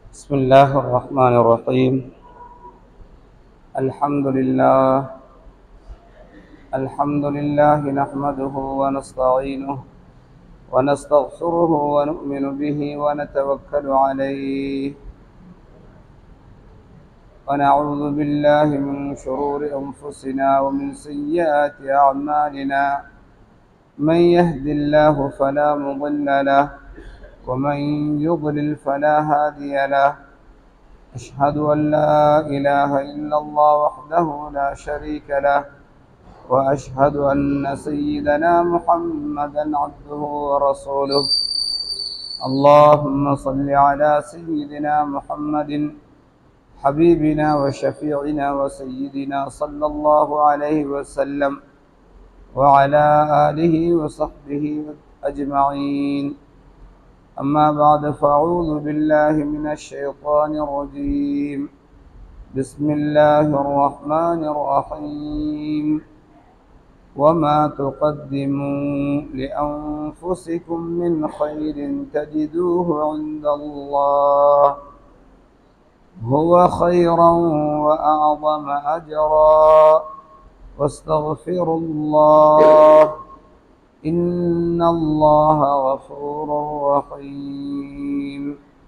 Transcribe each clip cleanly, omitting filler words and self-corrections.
بسم الله الرحمن الرحيم. الحمد لله نحمده ونستعينه ونستغفره ونؤمن به ونتوكل عليه ونعوذ بالله من شرور أنفسنا ومن سيئات أعمالنا. من يهد الله فلا مضل له ومن يضلل فلا هادي له. أشهد أن لا إله إلا الله وحده لا شريك له وأشهد أن سيدنا محمدا عبده ورسوله. اللهم صل على سيدنا محمد حبيبنا وشفيعنا وسيدنا صلى الله عليه وسلم وعلى آله وصحبه أجمعين. أما بعد فأعوذ بالله من الشيطان الرجيم. بسم الله الرحمن الرحيم. وما تقدموا لأنفسكم من خير تجدوه عند الله هو خيرا وأعظم أجرا واستغفروا الله إن الله غفور رحيم.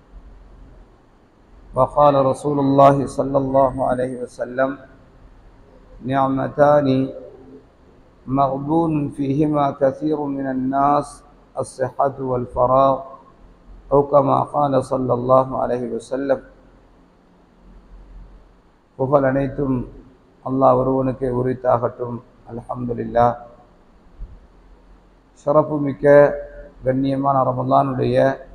وقال رسول الله صلى الله عليه وسلم: نعمتان مغبون فيهما كثير من الناس الصحة والفراغ أو كما قال صلى الله عليه وسلم. புகழ் அனைத்தும் அல்லாஹ் ஒருவனுக்கே உரித்தாகட்டும். அல்ஹம்துலில்லாஹ். சிறப்பு மிக்க கண்ணியமான ரமலானுடைய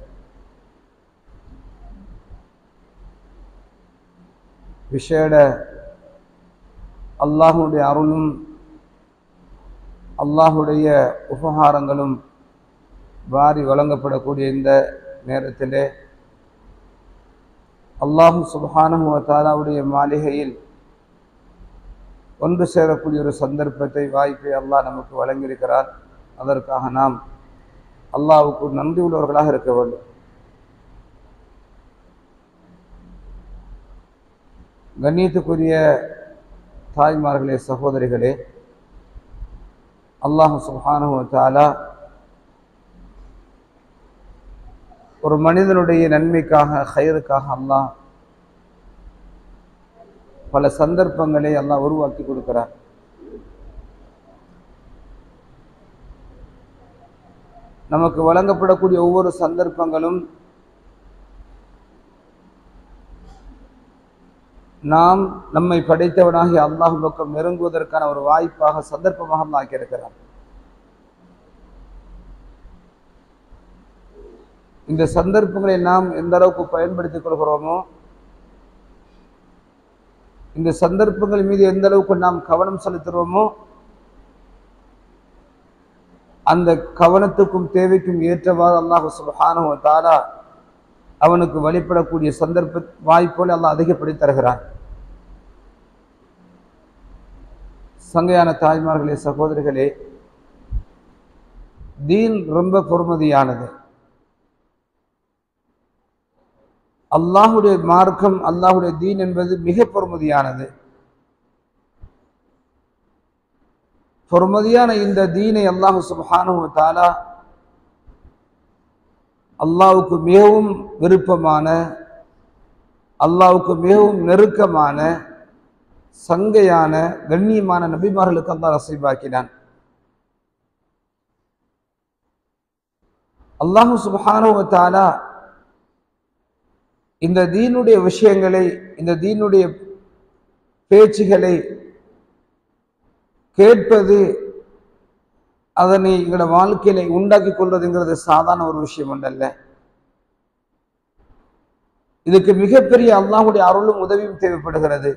விசேட அல்லாஹுடைய அருளும் அல்லாஹுடைய உபகாரங்களும் வாரி வழங்கப்படக்கூடிய இந்த நேரத்திலே அல்லாஹு சுப்ஹானஹு வ தஆலாவுடைய மாளிகையில் ஒன்று சேரக்கூடிய ஒரு சந்தர்ப்பத்தை, வாய்ப்பை அல்லாஹ் நமக்கு வழங்கியிருக்கிறார். அதற்காக நாம் அல்லாஹ்வுக்கு நன்றி உள்ளவர்களாக இருக்க வேண்டும். கண்ணியத்துக்குரிய தாய்மார்களே, சகோதரிகளே, அல்லாஹ் சுப்ஹானஹு வ தஆலா ஒரு மனிதனுடைய நன்மைக்காக, ஹைருக்காக அல்லாஹ் பல சந்தர்ப்பங்களை அல்லாஹ் உருவாக்கி கொடுக்கிறார். நமக்கு வழங்கப்படக்கூடிய ஒவ்வொரு சந்தர்ப்பங்களும் நாம் நம்மை படைத்தவனாகி அல்லாஹ் பக்கம் நெருங்குவதற்கான ஒரு வாய்ப்பாக, சந்தர்ப்பமாக அல்லாஹ் ஆக்கியிருக்கிறார். இந்த சந்தர்ப்பங்களை நாம் எந்த அளவுக்கு பயன்படுத்திக் கொள்கிறோமோ, இந்த சந்தர்ப்பங்கள் மீது எந்த அளவுக்கு நாம் கவனம் செலுத்துகிறோமோ, அந்த கவனத்துக்கும் தேவைக்கும் ஏற்றவாறு அல்லாஹ் சுப்ஹானஹு வ தஆலா அவனுக்கு வழிபடக்கூடிய சந்தர்ப்ப வாய்ப்புகளை அல்லாஹ் அதிகப்படுத்தி தருகிறான். சங்கையான தாய்மார்களே, சகோதரிகளே, தீன் ரொம்ப பொறுமதியானது. அல்லாஹுடைய மார்க்கம், அல்லாஹுடைய தீன் என்பது மிக பொறுமதியானது. பொறுமதியான இந்த தீனை அல்லாஹ் சுப்ஹானஹு வ தஆலா அல்லாஹ்வுக்கு மிகவும் விருப்பமான, அல்லாஹ்வுக்கு மிகவும் நெருக்கமான, சங்கையான, கண்ணியமான நபிமார்களுக்கு அல்லாஹ் நசீபாக்கினான். அல்லாஹ் சுப்ஹானஹு வ தஆலா இந்த தீனுடைய விஷயங்களை, இந்த தீனுடைய பேச்சுகளை கேட்பது, அதனை எங்களோட வாழ்க்கையில உண்டாக்கி கொள்வதுங்கிறது சாதாரண ஒரு விஷயம் அல்ல. இதுக்கு மிகப்பெரிய அல்லாஹுடைய அருளும் உதவியும் தேவைப்படுகிறது.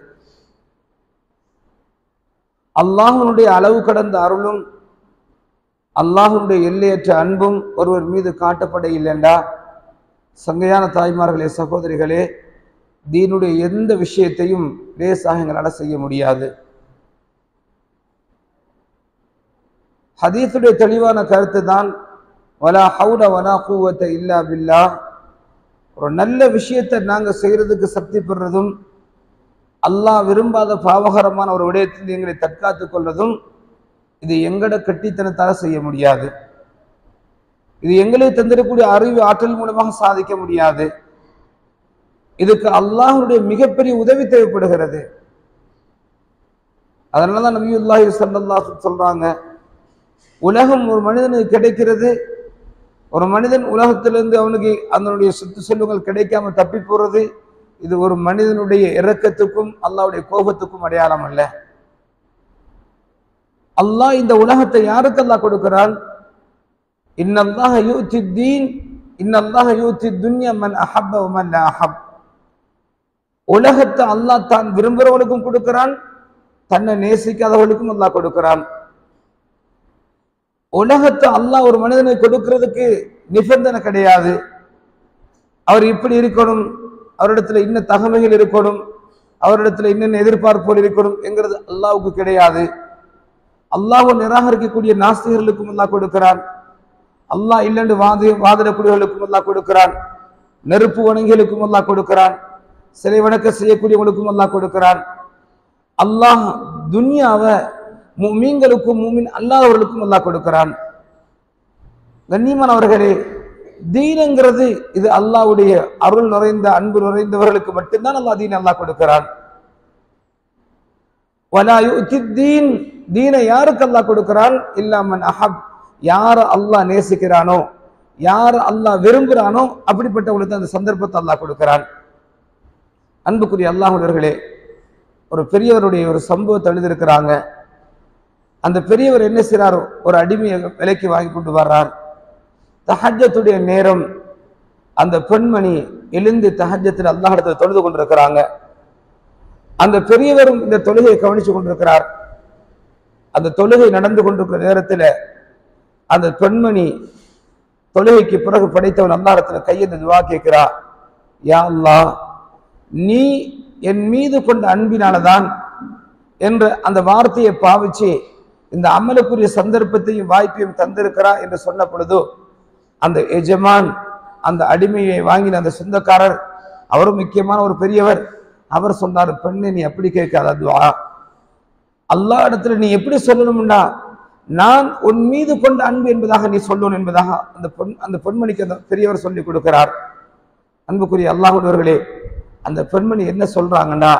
அல்லாஹுடைய அளவு கடந்த அருளும் அல்லாஹுடைய எல்லையற்ற அன்பும் ஒருவர் மீது காட்டப்பட இல்லைண்டா, சங்கையான தாய்மார்களே, சகோதரிகளே, தீனுடைய எந்த விஷயத்தையும் லேசாக எங்களால் செய்ய முடியாது. ஹதீஸுடைய தெளிவான கருத்து தான், வலா ஹவுல வலா குவத்த இல்லா பில்லாஹ் ஒரு நல்ல விஷயத்தை நாங்க செய்யறதுக்கு சக்தி பெறுறதும், அல்லாஹ் விரும்பாத பாவகரமான ஒரு விடயத்தில் எங்களை தற்காத்துக் கொள்வதும் இது எங்கட கட்டித்தனத்தால செய்ய முடியாது. இது எங்களை தந்திரக்கூடிய அறிவு ஆற்றல் மூலமாக சாதிக்க முடியாது. இதுக்கு அல்லாஹ்வுடைய மிகப்பெரிய உதவி தேவைப்படுகிறது. அதனாலதான் நபியுல்லாஹி ஸல்லல்லாஹு அலைஹி சொல்றாங்க, உலகம் ஒரு மனிதனுக்கு கிடைக்கிறது, ஒரு மனிதன் உலகத்திலிருந்து அவனுக்கு அதனுடைய சொத்து செல்வங்கள் கிடைக்காம தப்பி போறது, இது ஒரு மனிதனுடைய இரக்கத்துக்கும் அல்லாஹ்வுடைய கோபத்துக்கும் அடையாளம் அல்ல. அல்லாஹ் இந்த உலகத்தை யாருக்கு அல்லாஹ் கொடுக்கிறான்? இன்னல்லாஹ யூத்தி தீன் இன்னல்லாஹ யூத்தி துன்யா மன் அஹப்ப வ மன் லா அஹப். உலகத்தை அல்லாஹ் தான் விரும்புறவனுக்கும் கொடுக்கிறான், தன்னை நேசிக்காதவர்களுக்கும் அல்லாஹ் கொடுக்கிறான். உலகத்தை அல்லாஹ் ஒரு மனிதனுக்கு கொடுக்கிறதுக்கு நிபந்தனை கிடையாது. அவர் இப்படி இருக்கணும், அவரிடத்துல இன்ன தகமைகள் இருக்கணும், அவரிடத்துல இன்னென்ன எதிர்பார்ப்புகள் இருக்கணும் என்கிறது அல்லாஹ்வுக்கு கிடையாது. அல்லாஹ்வை நிராகரிக்கக்கூடிய நாஸ்திகர்களுக்கும் அல்லாஹ் கொடுக்கிறான், அல்லாஹ் இல்லைன்னு வாதிடக்கூடியவர்களுக்கும் அல்லாஹ் கொடுக்கிறான், நெருப்பு வணங்கிகளுக்கும் அல்லாஹ் கொடுக்கிறான், சிலை வணக்க செய்யக்கூடியவங்களுக்கும் அல்லாஹ் கொடுக்கிறான். அல்லாஹ் துன்யாவை முஃமின்களுக்கும் முஃமின் அல்லாதவர்களுக்கும் அல்லாஹ் கொடுக்கிறான். கண்ணியமானவர்களே, தீனங்கிறது இது அல்லாஹ்வுடைய அருள் நிறைந்த அன்பு நிறைந்தவர்களுக்கு மட்டும்தான் அல்லாஹ் தீன் அல்லாஹ் கொடுக்கிறான். வலா யுத்தி தீன், தீனை யாருக்கு அல்லாஹ் கொடுக்கிறான்? இல்லா மன் அஹப், யார அல்லாஹ் நேசிக்கிறானோ, யார அல்லாஹ் விரும்புகிறானோ அப்படிப்பட்டவங்களுக்கு அந்த சந்தர்ப்பத்தை அல்லாஹ் கொடுக்கிறான். அன்புக்குரிய அல்லாஹ்வுடையவர்களே, ஒரு பெரியவருடைய ஒரு சம்பவத்தை எழுதியிருக்கிறாங்க. அந்த பெரியவர் என்ன செய்றார்? ஒரு அடிமையை விலைக்கு வாங்கி கொண்டு வர்றார். தஹஜ்ஜத்துடைய நேரம், அந்த பெண்மணி எழுந்து தஹஜ்ஜத்தில் அல்லாஹ்விடத்தில் தொழுது கொண்டிருக்கிறாங்க. அந்த பெரியவரும் இந்த தொழுகையை கவனிச்சு கொண்டிருக்கிறார். அந்த தொழுகை நடந்து கொண்டிருக்கிற நேரத்தில் அந்த பெண்மணி தொழுகைக்கு பிறகு படைத்தவன் அல்லாஹ்விடத்தில் கையெழுந்து துஆ கேட்கிறா, யா அல்லாஹ், நீ என் மீது கொண்ட அன்பினாலதான் என்ற அந்த வார்த்தையை பாவிச்சு இந்த அமலுக்குரிய சந்தர்ப்பத்தையும் வாய்ப்பையும் தந்திருக்கிறா என்று சொன்ன பொழுது அந்த எஜமான், அந்த அடிமையை வாங்கின அந்த சொந்தக்காரர், அவரும் முக்கியமான ஒரு பெரியவர், அவர் சொன்னார், பெண்ணை நீ அப்படி கேட்காத, துஆ அல்லாஹ் இடத்துல நீ எப்படி சொல்லணும்னா, நான் உன் மீது கொண்ட அன்பு என்பதாக நீ சொல்லணும் என்பதாக அந்த பெண்மணிக்கு அந்த பெரியவர் சொல்லி கொடுக்கிறார். அன்புக்குரிய அல்லாஹ்வுடையவர்களே, அந்த பெண்மணி என்ன சொல்றாங்கன்னா,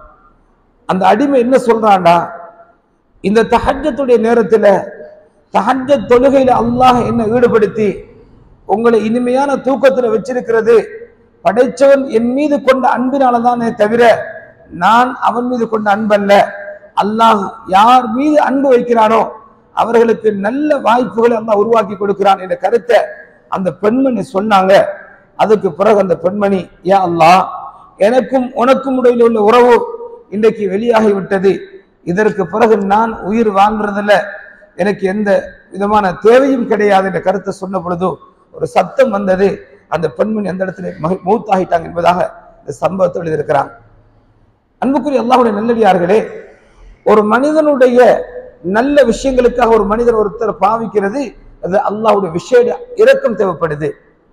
அந்த அடிமை என்ன சொல்றான்னா, இந்த தஹஜ்ஜத்துடைய நேரத்தில் தஹஜ்ஜத் தொழுகையில அல்லாஹ் என்ன ஈடுபடுத்தி உங்களை இனிமையான தூக்கத்தில் வச்சிருக்கிறது படைச்சவன் என் மீது கொண்ட அன்பினாலதானே தவிர நான் அவன் மீது கொண்ட அன்பல்ல. அல்லாஹ் யார் மீது அன்பு வைக்கிறானோ அவர்களுக்கு நல்ல வாய்ப்புகளை அல்லாஹ் உருவாக்கி கொடுக்கிறான் என்ற கருத்தை அந்த பெண்மணி சொன்னாங்க. அதுக்கு பிறகு அந்த பெண்மணி, யா அல்லாஹ், எனக்கும் உனக்கும் இடையில் உள்ள உறவு இன்றைக்கு வெளியாகி விட்டது, இதற்கு பிறகு நான் உயிர் வாழ்றதில்ல, எனக்கு எந்த விதமான தேவையும் கிடையாது என்ற கருத்தை சொன்ன பொழுது ஒரு சத்தம் வந்தது. அந்த பெண்மணி அந்த இடத்துல மௌத்தாகிட்டாங்க என்பதாக இந்த சம்பவத்தை எழுதியிருக்கிறான். அன்புக்குரிய அல்லாஹ்வுடைய நல்லடியார்களே, ஒரு மனிதனுடைய நல்ல விஷயங்களுக்காக ஒரு மனிதர் ஒருத்தர் பாவிக்கிறது, அது அல்லாஹ்வுடைய விஷய இரக்கம் தேவைப்படுது.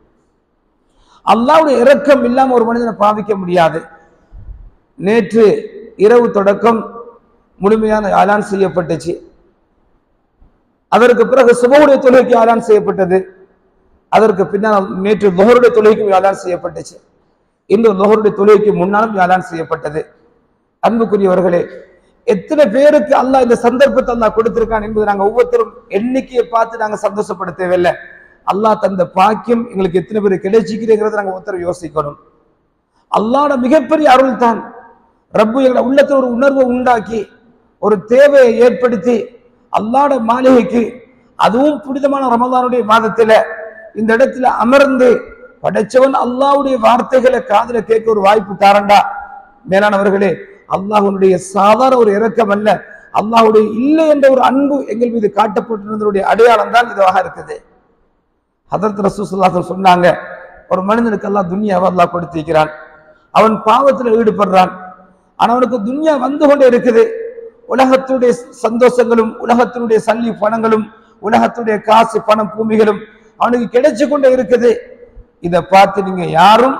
அல்லாஹ்வுடைய இரக்கம் இல்லாம ஒரு மனிதனை பாவிக்க முடியாது. நேற்று இரவு தொடக்கம் முழுமையான ஆலான் செய்யப்பட்டுச்சு. அதற்கு பிறகு சுபஹுடைய தொழுகைக்கு ஆலான் செய்யப்பட்டது. அதற்கு பின்னால் நேற்று லுஹருடைய தொழுகைக்கு ஆலான் செய்யப்பட்டுச்சு. இன்று லுஹருடைய தொழுகைக்கு முன்னாலும் ஆலான் செய்யப்பட்டது. அன்புக்குரியவர்களே, எத்தனை பேருக்கு அல்லாஹ் இந்த சந்தர்ப்பத்தை அல்லாஹ் கொடுத்திருக்கான் என்பதை நாங்கள் ஒவ்வொருத்தரும் எண்ணிக்கையை பார்த்து நாங்கள் சந்தோஷப்பட தேவையில்லை. அல்லாஹ் தந்த பாக்கியம் எங்களுக்கு எத்தனை பேர் கிடைச்சிக்கிறேங்கிறத நாங்கள் ஒருத்தர் யோசிக்கணும். அல்லாஹ்வோட மிகப்பெரிய அருள் தான். ரப்பு எங்களை உள்ளத்தில் ஒரு உணர்வை உண்டாக்கி ஒரு தேவையை ஏற்படுத்தி அல்லாஹ்வோட மாளிகைக்கு, அதுவும் புனிதமான ரமதானுடைய மாதத்துல இந்த இடத்துல அமர்ந்து படைச்சவன் அல்லாஹ்வுடைய வார்த்தைகளை காதுல கேட்க ஒரு வாய்ப்பு தாரண்டா. மேலானவர்களே, அல்லாஹ்வுடைய சாதாரண ஒரு இரக்கம் அல்ல, அல்லாஹ்வுடைய இல்லை என்ற ஒரு அன்பு எங்கள் மீது காட்டப்பட்டிருந்ததுடைய அடையாளம் தான் இதுவாக இருக்குது. ஹதரத் ரசூல் ஸல்லல்லாஹு அலைஹி வஸல்லம் சொன்னாங்க, ஒரு மனிதனுக்கு அல்லாஹ் துன்யாவை அல்லாஹ் கொடுத்திருக்கிறான், அவன் பாவத்தில் ஈடுபடுறான், ஆனா அவனுக்கு துன்யா வந்து கொண்டே இருக்குது. உலகத்துடைய சந்தோஷங்களும் உலகத்தினுடைய சல்லி பணங்களும் உலகத்துடைய காசு பணம் பூமிகளும் அவனுக்கு கிடைச்சு கொண்டே இருக்குது. இதை பார்த்து நீங்க யாரும்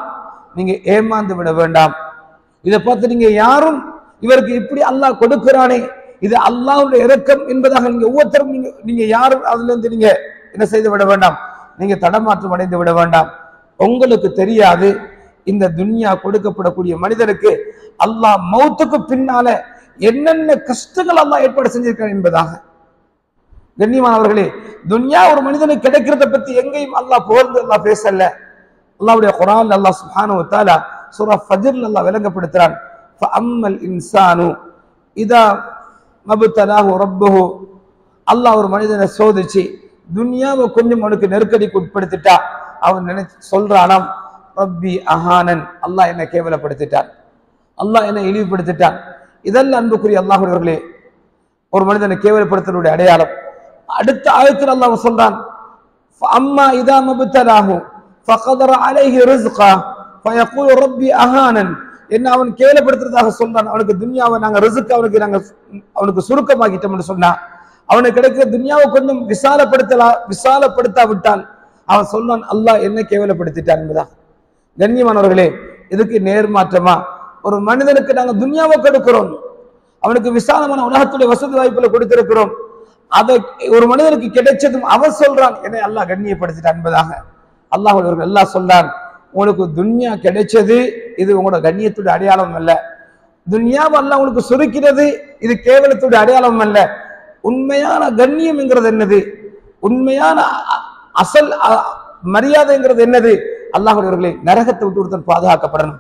நீங்க ஏமாந்து விட வேண்டாம். இதை பார்த்து நீங்க யாரும் இவருக்கு இப்படி அல்லாஹ் கொடுக்கிறானே, இது அல்லாஹ்வுடைய இரக்கம் என்பதாக நீங்க ஒவ்வொருத்தரும் நீங்க யாரும் அதுல இருந்து நீங்க என்ன செய்து விட வேண்டாம், நீங்க தடமாற்றம் அடைந்து விட வேண்டாம். உங்களுக்கு தெரியாது இந்த துன்யா கொடுக்கப்படக்கூடிய மனிதருக்கு அல்லாஹ் மௌத்துக்கு பின்னால என்னென்ன கஷ்டங்கள் அல்லாஹ் ஏற்பாடு செஞ்சிருக்கான் என்பதாக. கண்ணியமானவர்களே, துன்யா ஒரு மனிதனுக்கு கிடைக்கிறத பத்தி எங்கேயும் அல்லாஹ் புகழ்ந்து அல்லாஹ் பேசல. அல்லாஹ்வுடைய குர்ஆன்ல அல்லாஹ் சுப்ஹானஹு வ தஆலா சூரா ஃபஜ்ர்ல அல்லாஹ் விளங்கப்படுத்துறான். ஃபஅம்மல் இன்சானு இதா மப்தலாஹு ரப்புஹு, அல்லாஹ் ஒரு மனிதனை சோதிச்சு துன்யாவை கொஞ்சம் அவனுக்கு நெருக்கடிக்கு உட்படுத்திட்டா அவன் சொல்றானாம், ரப்பி அஹானன், அல்லாஹ் என்னை கேவலப்படுத்திட்டான், அல்லாஹ் என்னை இழிவுபடுத்திட்டான். இதெல்லாம் அன்புக்குரிய அல்லாஹ்வுடையவர்களே ஒரு மனிதனை கேவலப்படுத்தலுடைய அடையாளம். அடுத்த ஆயத்தில் அல்லாஹ் சொல்றான், அம்மா இதா மப்தலாஹு ஃபகதர அலைஹி ரிஸ்கா ஃபயகூல் ரப்பி அஹானன், என்ன அவன் கேவலப்படுத்துறதாக சொல்றான். அவனுக்கு துன்யாவை நாங்க ரிஸ்க் அவனுக்கு சுருக்கமாக்கிட்டோம்னு சொன்னா, அவனுக்கு கிடைக்கிற துன்யாவை கொஞ்சம் விசாலப்படுத்தாவிட்டால் அவன் சொல்றான் அல்லாஹ் என்ன கேவலப்படுத்திட்டான் என்பதா. கண்ணியமானவர்களே, இதுக்கு நேர்மாற்றமா ஒரு மனிதனுக்கு நாங்க துன்யாவை கொடுக்கிறோம், அவனுக்கு விசாலமான உலகத்துடைய வசதி வாய்ப்புல கொடுத்திருக்கிறோம். அதை ஒரு மனிதனுக்கு கிடைச்சதும் அவன் சொல்றான் என்னை அல்லாஹ் கண்ணியப்படுத்திட்டான் என்பதாக. அல்லாஹ் சொல்றான், உங்களுக்கு துன்யா கிடைச்சது இது உங்களோட கண்ணியத்துடைய அடையாளம் அல்ல, துன்யாவை அல்லாஹ் உங்களுக்கு சுருக்கிறது இது கேவலத்துடைய அடையாளம் அல்ல. உண்மையான கண்ணியம் என்கிறது என்னது, உண்மையான அசல் மரியாதைங்கிறது என்னது? அல்லாஹ்வுடையவர்களே, நரகத்தை விட்டு ஒருத்தன் பாதுகாக்கப்படணும்.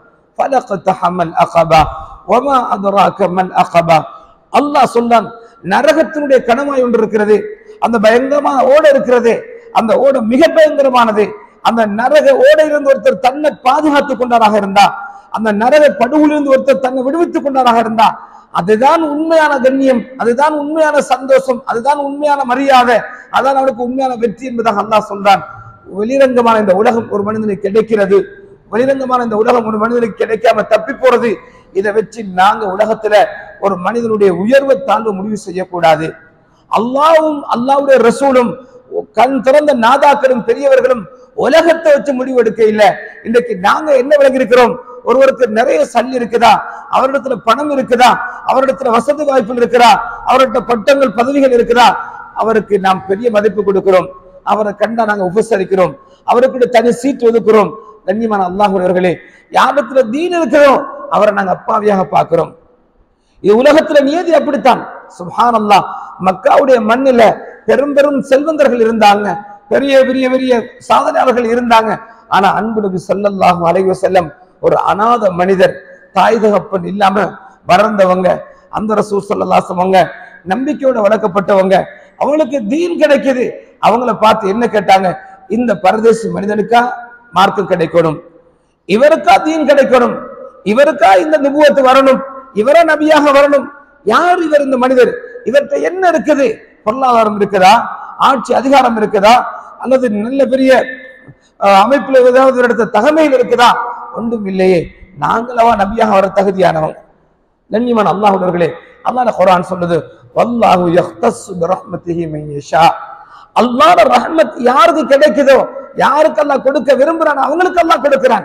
அல்லாஹ் சொல்றான், நரகத்தினுடைய கணமாய் ஒன்று இருக்கிறது, அந்த பயங்கரமான ஓடை இருக்கிறது, அந்த ஓடை மிக பயங்கரமானது. அந்த நரக ஓடையிலிருந்து ஒருத்தர் தன்னை பாதுகாத்துக் கொண்டாராக இருந்தா, அந்த நரக படுகொலிருந்து ஒருத்தர் தன்னை விடுவித்துக் கொண்டாராக இருந்தா, அதுதான் உண்மையான கண்ணியம், அதுதான் உண்மையான சந்தோஷம், அதுதான் உண்மையான மரியாதை, அதான் அவனுக்கு உண்மையான வெற்றி என்பதாக அல்லாஹ் சொல்றான். வெளிரங்கமான இந்த உலகம் ஒரு மனிதனுக்கு கிடைக்கிறது, வெளிரங்கமான இந்த உலகம் ஒரு மனிதனுக்கு கிடைக்காம தப்பி போறது, இதை வச்சு நாங்க உலகத்துல ஒரு மனிதனுடைய உயர்வை தாழ்வு முடிவு செய்யக்கூடாது. அல்லாஹ்வும் அல்லாஹ்வுடைய ரசூலும் கண் திறந்த நாதாக்களும் பெரியவர்களும் உலகத்தை வச்சு முடிவு எடுக்க இல்லை. இன்றைக்கு நாங்க என்ன விளங்கி இருக்கிறோம், ஒருவருக்கு நிறைய சல்லி இருக்குதா, அவரிடத்துல பணம் இருக்குதா, அவரிடத்துல வசதி வாய்ப்புகள் இருக்குதா, அவர்கிட்ட பட்டங்கள் பதவிகள் இருக்குதா, அவருக்கு நாம் பெரிய மதிப்பு கொடுக்கிறோம், அவரை கண்டா நாங்க உபசரிக்கிறோம், அவருக்கு தனி சீட்டு ஒதுக்குறோம். கண்ணியமான அல்லாஹ்வுடையவர்களே, யாரிடத்துல தீன் இருக்கிறோம் அவரை நாங்க அப்பாவியாக பார்க்கிறோம். இது உலகத்துல நியதி அப்படித்தான். சுப்ஹானல்லாஹ், மக்காவுடைய மண்ணில பெரும் பெரும் செல்வந்தர்கள் இருந்தாங்க, பெரிய பெரிய பெரிய சாதனையாளர்கள் இருந்தாங்க. ஆனா அன்பு நபி ஸல்லல்லாஹு அலைஹி வஸல்லம் ஒரு அநாத மனிதர், தாய் தகப்பன் இல்லாம வளர்ந்தவங்க, அந்த ரசூல் ஸல்லல்லாஹு அலைஹி வஸல்லம் நம்பிக்கையோட வளர்க்கப்பட்டவங்க, அவங்களுக்கு தீன் கிடைக்குது. அவங்கள பார்த்து என்ன கேட்டாங்க, இந்த பரதேசி மனிதனுக்கா மார்க்கம் கிடைக்கணும், இவருக்கா தீன் கிடைக்கணும், இவருக்கா இந்த நுபுவத்து வரணும், இவரா நபியாக வரணும், யார் இவர் இந்த மனிதர், இவர்கிட்ட என்ன இருக்குது, பொருளாதாரம் இருக்குதா, ஆட்சி அதிகாரம் இருக்குதா, அல்லது நல்ல பெரிய அமைப்புல ஏதாவது இடத்த தகமையில் இருக்குதா, ஒன்றும் இல்லையே, நாங்களவா நபியாக வர தகுதியானவங்க. கண்ணியமான அல்லாஹ்வுடையவர்களே, அல்லாஹ் குர்ஆன் சொல்லுது, வல்லாஹு யக்தஸு பிரஹ்மத்திஹி மன் யஷா, அல்லாஹ்வுடைய ரஹ்மத் யாருக்கு கிடைக்குதோ, யாருக்கு அல்லாஹ் கொடுக்க விரும்புறானோ அவங்களுக்கு அல்லாஹ் கொடுக்கிறான்.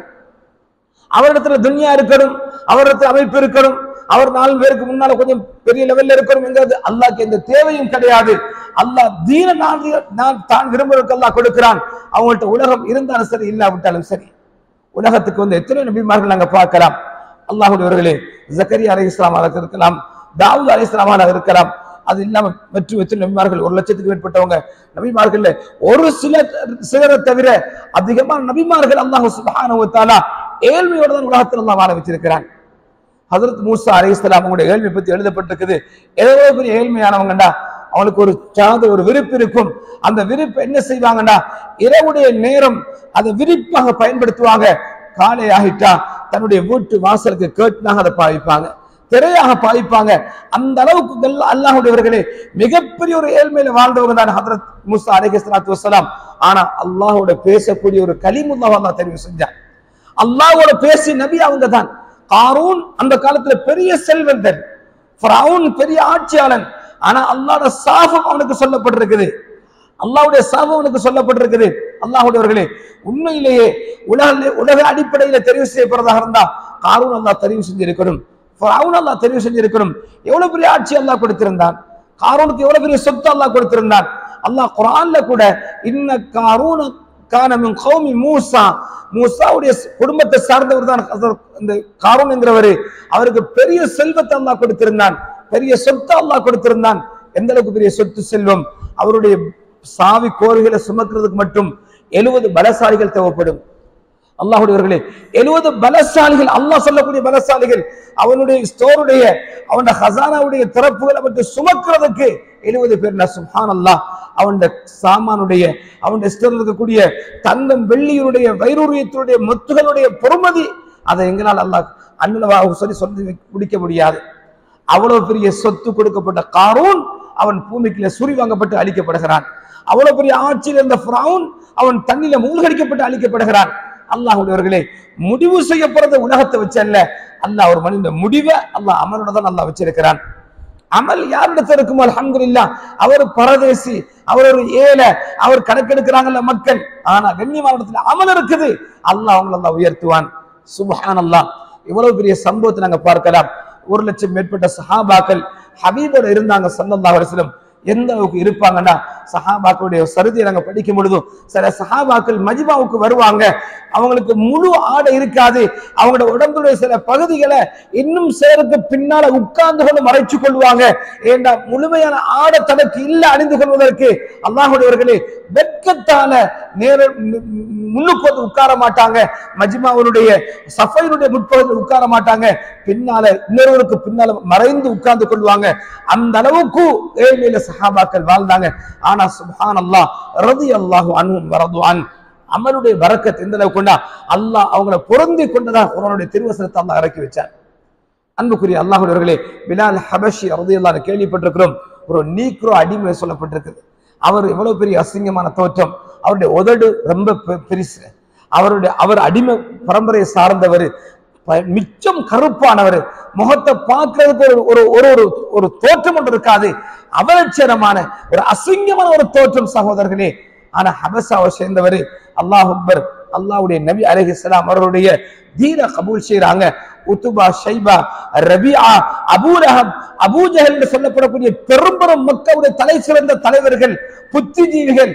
அவரிடத்துல துன்யா இருக்கணும், அவரிடத்துல அமைப்பு இருக்கணும், அவர் 4 பேருக்கு முன்னால கொஞ்சம் பெரிய லெவல்ல இருக்கணும் என்கிறது அல்லாஹ்க்கு எந்த தேவையும் கிடையாது. அல்லாஹ் தீன தான் விரும்புவதற்கு அல்லாஹ் கொடுக்கிறான். அவங்கள்ட்ட உலகம் இருந்தாலும் சரி இல்லாவிட்டாலும் சரி. உலகத்துக்கு வந்து எத்தனை நபிமார்கள் நாங்க பார்க்கலாம். அல்லாஹ்வுடையவர்களே, ஜக்கரியா அலைஹிஸ்ஸலாமாக இருக்கலாம், தாவூத் அலைஹிஸ்ஸலாமாக இருக்கலாம், அது இல்லாம மற்ற எத்தனை நபிமார்கள், 1 லட்சத்துக்கு மேற்பட்டவங்க நபிமார்கள், ஒரு சிலரை தவிர அதிகமான நபிமார்கள் அல்லாஹ் சுப்ஹானஹு வ தஆலா ஏழ்மையோட தான் உலகத்தில் அல்லாஹ் வாழ வச்சிருக்கிறான். ஹஜ்ரத் மூசா அலைஹிஸ்ஸலாம் அவங்களுடைய ஏழ்மை பத்தி எழுதப்பட்டிருக்குது. எவ்வளவு பெரிய ஏழ்மையானவங்கண்டா, அவங்களுக்கு ஒரு ஒரு விரிப்பு இருக்கும். அந்த விரிப்பு என்ன செய்வாங்கண்டா, இரவுடைய நேரம் அதை விரிப்பாக பயன்படுத்துவாங்க. காலை ஆகிட்டா தன்னுடைய வீட்டு வாசலுக்கு கேட்னாக அதை பாவிப்பாங்க, திரையாக பாவிப்பாங்க. அந்த அளவுக்கு அல்லாஹ்வுடையவர்களே மிகப்பெரிய ஒரு ஏழ்மையில வாழ்ந்தவங்க தான் ஹஜ்ரத் மூசா அலைஹிஸ்ஸலாத்து வஸ்ஸலாம். ஆனா அல்லாஹ்வோட பேசக்கூடிய ஒரு கலிமுல்லாஹ் அல்லாஹ் தெரிவு செஞ்சான். அல்லாஹ்வோட பேசி நபி அவங்க தான். காரூன் அந்த காலத்துல பெரிய செல்வந்தன், ஃபிரௌன் பெரிய ஆட்சியாளன். ஆனா அல்லாஹ்வோட சாபம் அவனுக்கு சொல்லப்பட்டிருக்குது, அல்லாஹ்வுடைய சாபம் அவனுக்கு சொல்லப்பட்டிருக்குது. அல்லாஹ்வுடையவர்களே, உண்மையிலேயே உலக அடிப்படையில தெரிவு செய்யப்படுறதாக இருந்தா காரூன் அல்லாஹ் தெரிவு செஞ்சிருக்கணும், ஃபிரௌன் அல்லாஹ் தெரிவு செஞ்சிருக்கணும். எவ்வளவு பெரிய ஆட்சி அல்லாஹ் கொடுத்திருந்தான், காரூனுக்கு எவ்வளவு பெரிய சொத்து அல்லாஹ் கொடுத்திருந்தான். அல்லாஹ் குர்ஆன்ல கூட இன்ன காரூன கான மின் கௌமி மூசா, மூசாவுடைய குடும்பத்தை சார்ந்தவர் தான் இந்த காரூன் என்கிறவர். அவருக்கு பெரிய செல்வத்தை அல்லாஹ் கொடுத்திருந்தான், பெரிய சொத்து அல்லாஹ் கொடுத்திருந்தான். எந்த அளவுக்கு பெரிய சொத்து செல்வம், அவருடைய சாவி கோர்களை சுமக்கிறதுக்கு மட்டும் 70 பலசாலிகள் தேவைப்படும். அல்லாஹ்வுடையவர்களே, 70 பலசாலிகள், அல்லாஹ் சொல்லக்கூடிய பலசாலிகள், அவனுடைய ஸ்டோருடைய அவனுடைய ஹசானாவுடைய திறப்புகளை மட்டும் சுமக்கிறதுக்கு 70 பேர். சுப்ஹானல்லாஹ், அவனுடைய சாமானுடைய அவனுடைய ஸ்டோரில் இருக்கக்கூடிய தங்கம் வெள்ளியுடைய வைரூரியத்தினுடைய முத்துகளுடைய பொறுமதி அதை எங்களால் அல்லாஹ் அன்னளவாக சொல்லி முடிக்க முடியாது. அவ்வளவு பெரிய சொத்து கொடுக்கப்பட்ட காரூன் அவன் பூமிக்குள்ள சுரி வாங்கப்பட்டு அழிக்கப்படுகிறான். அவ்வளவு பெரிய ஆட்சியில் இருந்த ஃபிரௌன் அவன் தண்ணில மூழ்கடிக்கப்பட்டு அழிக்கப்படுகிறான். அல்லாஹ்வுடையவர்களே, முடிவு செய்யப்படுறது உலகத்தை வச்சு அல்ல, அல்லாஹ் ஒரு மனிதன் முடிவை அல்லாஹ் அமலோட தான் அல்லாஹ் வச்சிருக்கிறான். அமல் யாரிடத்தில் இருக்கும்? அல்ஹம்துலில்லாஹ், அவர் பரதேசி, அவர் ஒரு ஏழை, அவர் கணக்கெடுக்கிறாங்கல்ல மக்கள், ஆனா கண்ணியமான இடத்துல அமல் இருக்குது, அல்லாஹ் அவங்களை அல்லாஹ் உயர்த்துவான். சுப்ஹானல்லாஹ், இவ்வளவு பெரிய சம்பவத்தை நாங்க பார்க்கலாம். 1,00,000 மேற்பட்ட சஹாபாக்கள் ஹபீபோட இருந்தாங்க ஸல்லல்லாஹு அலைஹி வஸல்லம். எந்த அளவுக்கு இருப்பாங்கன்னா, சஹாபாக்களுடைய சரிதையை நாங்க படிக்கும் பொழுதும் சில சஹாபாக்கள் மஜ்மாவுக்கு வருவாங்க, அவங்களுக்கு முழு ஆடை இருக்காது, அவங்களோட உடம்புடைய சில பகுதிகளை இன்னும் சிலருக்கு பின்னால உட்கார்ந்து கொண்டு மறைச்சு கொள்வாங்க. ஏண்டா முழுமையான ஆடை தனக்கு இல்ல அணிந்து கொள்வதற்கு. அல்லாஹ்வுடையவர்களே, வெட்கத்தால முன்னுக்கு வந்து உட்கார மாட்டாங்க, மஜ்மாவுடைய சஃபைனுடைய முற்பகுதியில் உட்கார மாட்டாங்க, பின்னால இன்னொருவருக்கு பின்னால மறைந்து உட்கார்ந்து கொள்வாங்க. அந்த அளவுக்கு ஏழ்மையில சஹாபாக்கள் வாழ்ந்தாங்க. ஆனா சுப்ஹானல்லாஹ், ரலியல்லாஹு அன்ஹும் வரதுஅன், அமலுடைய பரக்கத் எந்த அளவுக்கு கொண்டா அல்லாஹ் அவங்களை பொருந்தி கொண்டதா குர்ஆனுடைய திருவசனத்தை அல்லாஹ் இறக்கி வச்சார். அன்புக்குரிய அல்லாஹ்வுடையவர்களே, பிலால் ஹபஷி ரலியல்லாஹு அன்ஹு கேள்விப்பட்டிருக்கிறோம். ஒரு நீக்ரோ அடிமை சொல்லப்பட்டிருக்குது. அவர் எவ்வளவு பெரிய அசிங்கமான தோற்றம், அவருடைய உதடு ரொம்ப பெருசு, அவர் அடிமை பரம்பரையை சார்ந்தவர், மிச்சம் கருப்பானவர், முகத்தை பார்க்கறதுக்கு ஒரு தோற்றம் ஒன்று இருக்காது, அவலட்சணமான ஒரு அசிங்கமான ஒரு தோற்றம் சகோதரர்களே. ஆனா ஹபசாவை சேர்ந்தவர். அல்லாஹ் அக்பர், அல்லாஹ்வுடைய நபி அலைஹிஸ்ஸலாம் அவருடைய தீன கபூல் செய்றாங்க. Utba, Shaiba, Rabia, Abu Lahab, Abu Jahl என்று சொல்லப்படக்கூடிய பெரும்பெரும் மக்களுடைய தலை சிறந்த தலைவர்கள், புத்திஜீவிகள்,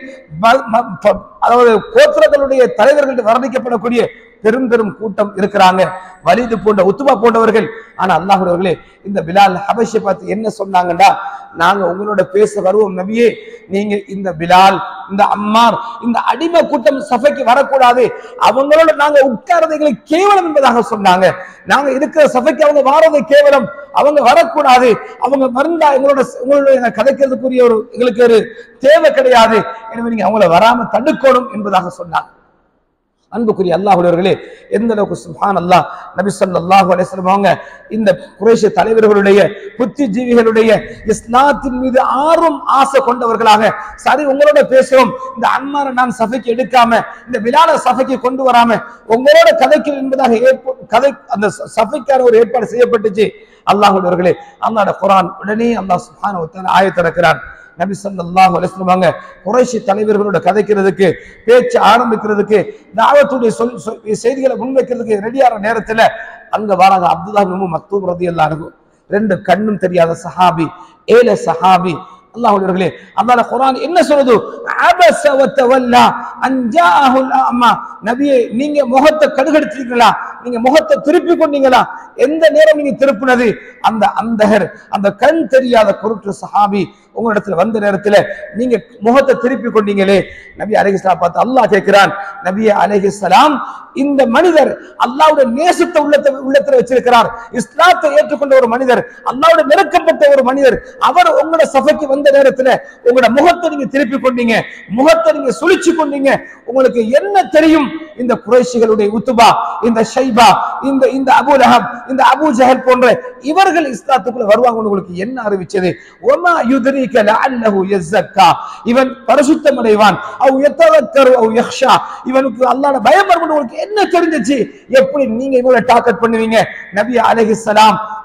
அதாவது கோத்திரங்களுடைய தலைவர்கள் என்று வர்ணிக்கப்படக்கூடிய பெரும் பெரும் கூட்டம் இருக்கிறாங்க, வலிது போன்ற உத்துபா போன்றவர்கள். ஆனா அல்லாஹ்வுடையவர்களே, இந்த பிலால் ஹபஷை பார்த்து என்ன சொன்னாங்கடா, நாங்க உங்களோட பேச வருவோம் நபியே, நீங்க இந்த பிலால், இந்த அம்மார், இந்த அடிமை கூட்டம் சபைக்கு வரக்கூடாது, அவங்களோட நாங்க உட்கார்றது எங்களுக்கு கேவலம் என்பதாக சொன்னாங்க. நாங்க இருக்கிற சபைக்கு அவங்க வாரது கேவலம், அவங்க வரக்கூடாது, அவங்க மருந்தா உங்களுடைய கதைக்கிறதுக்குரிய எங்களுக்கு ஒரு தேவை கிடையாது, எனவே நீங்க அவங்கள வராம தடுக்கணும் என்பதாக சொன்னாங்க. அன்புக்குரிய அல்லாஹ்வுடையவர்களே, எந்த அளவுக்கு சுப்ஹானல்லாஹ், நபி ஸல்லல்லாஹு அலைஹி வஸல்லம் அவங்க இந்த குறைஷ் தலைவர்களுடைய புத்திஜீவிகளுடைய இஸ்லாத்தின் மீது ஆர்வம் ஆசை கொண்டவர்களாக, சரி உங்களோட பேசுறோம், இந்த அன்மாரை நான் சஃபைக்கு எடுக்காம, இந்த பிலாலை சஃபைக்கு கொண்டு வராம உங்களோட கதைக்கு என்பதாக கதை அந்த சஃபைக்கான ஒரு ஏற்பாடு செய்யப்பட்டுச்சு. அல்லாஹ்வுடையவர்களே, அல்லாஹ்வுடைய குர்ஆன் உடனே அல்லாஹ் சுப்ஹானஹு வ தஆலா ஆயத்தை இறக்குறான். நபி ஸல்லல்லாஹு அலைஹி வஸல்லம் குறைஷி தலைவர்களோட கதைக்கிறதுக்கு, பேச்சு ஆரம்பிக்கிறதுக்கு, தாவத்துடைய செய்திகளை முன்வைக்கிறதுக்கு ரெடியான நேரத்துல அங்க வராங்க அப்துல்லாஹ் இப்னு மக்தூம் ரலியல்லாஹு அன்ஹு. 2 கண்ணும் தெரியாத சஹாபி, ஏழை சஹாபி. அல்லாஹ்வுடையவர்களே, அல்லாஹ் குர்ஆன் என்ன சொல்லுது? அபஸ வ தவல்லா அன் ஜாஅஹுல் அமா. நபியே, நீங்க முகத்தை கடுகடுத்தீங்களா, நீங்க முகத்தை திருப்பி கொண்டீங்களா? எந்த நேரம் நீங்க திருப்பினது? அந்த அந்தகர், அந்த கண் தெரியாத குருட்டு சஹாபி உங்களிடத்துல வந்த நேரத்துல நீங்க முகத்தை திருப்பி கொண்டீங்களே. நபி அலைஹிஸ்ஸலாம் பார்த்து அல்லாஹ் கேட்கிறான், நபியே அலைஹிஸ்ஸலாம், இந்த மனிதர் அல்லாஹ்வுடைய நேசத்தை உள்ளத்துல வச்சிருக்கிறார், இஸ்லாத்தை ஏற்றுக்கொண்ட ஒரு மனிதர், அல்லாஹ்வுடைய நெருக்கப்பட்ட ஒரு மனிதர், அவர் உங்களோட சபைக்கு வந்த நேரத்துல உங்களோட முகத்தை நீங்க திருப்பி கொண்டீங்க, முகத்தை நீங்க சுழிச்சு கொண்டீங்க. உங்களுக்கு என்ன தெரியும்? இந்த குறைஷிகளுடைய உத்துபா, இந்த ஷைபா, இந்த அபூ லஹப், இந்த அபூ ஜஹல் போன்ற இவர்கள் இஸ்லாத்துக்குள்ள வருவாங்க, உங்களுக்கு என்ன அறிவிச்சது? வமா யுத்ரீக லஅல்லஹு யஸக்கா, இவன் பரிசுத்தம் அடைவான், அவ் யதவக்கரு அவ் யக்ஷா, இவனுக்கு அல்லாஹ்வுடைய பயம் வரும், உங்களுக்கு என்ன தெரிஞ்சிச்சு? எப்படி நீங்க இவங்களை டார்கெட் பண்ணுவீங்க? நபி அலைஹிஸ்ஸலாம்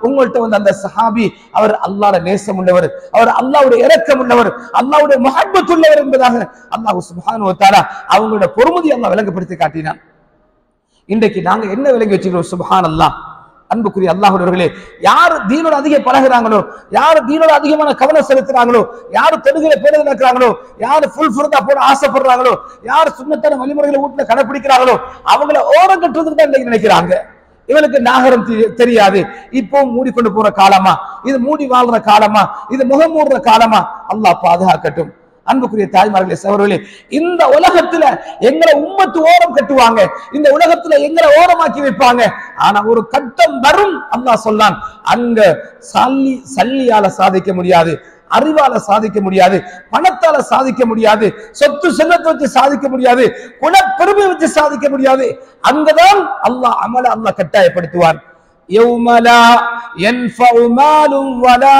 உங்கள்கிட்ட வந்து அந்த சஹாபி அவர் அல்லாஹ்வுடைய நேசம் உள்ளவர், அவர் அல்லாஹ்வுடைய இரக்கம் உள்ளவர், அல்லாஹ்வுடைய முஹப்பத் உள்ளவர் என்பதாக அல்லாஹ் சுப்ஹானஹு வ தஆலா அவங்களுடைய பொறுமதி அல்லாஹ் விளங்கப்படுத்தி காட்டினான். இன்றைக்கு நாங்க என்ன விளங்கி வச்சுக்கிறோம்? சுப்ஹானல்லாஹ். அன்புக்குரிய அல்லாஹ்வுடையவர்களே, யார் தீனோட அதிக பழகுறாங்களோ, யார் தீனோட அதிகமான கவனம் செலுத்துறாங்களோ, யார் தொழுகையில பேணுதல் இருக்கிறாங்களோ, யார் ஃபுல் ஃபுர்தா போட ஆசைப்படுறாங்களோ, யார் சுன்னத்தான வழிமுறைகளை வீட்டுல கடைபிடிக்கிறாங்களோ, அவங்கள ஓரம் கட்டுறதுக்கு தான் இன்னைக்கு நினைக்கிறாங்க. இவனுக்கு நாகரம் தெரியாது, இப்போ மூடிக்கொண்டு போற காலமா, இது மூடி வாழ்ற காலமா, இது முகம் மூடுற காலமா? அல்லாஹ் பாதுகாக்கட்டும். அன்புக்குரிய தாய்மார்களே, சகோதரர்களே, இந்த உலகத்துல எங்களை உம்மத்து ஓரம் கட்டுவாங்க, இந்த உலகத்துல எங்களை ஓரமாக்கி வைப்பாங்க. ஆனா ஒரு கட்டம் வரும், அல்லாஹ் சொன்னான், அங்க சல்லியால சாதிக்க முடியாது, அறிவால சாதிக்க முடியாது, பணத்தால சாதிக்க முடியாது, சொத்து செல்வத்தை வச்சு சாதிக்க முடியாது, குலப்பெருமை வச்சு சாதிக்க முடியாது. அங்கதான் அல்லாஹ் அமல அல்லாஹ் கட்டாயப்படுத்துவான். யௌமலா யன்ஃபஉ மாலும் வலா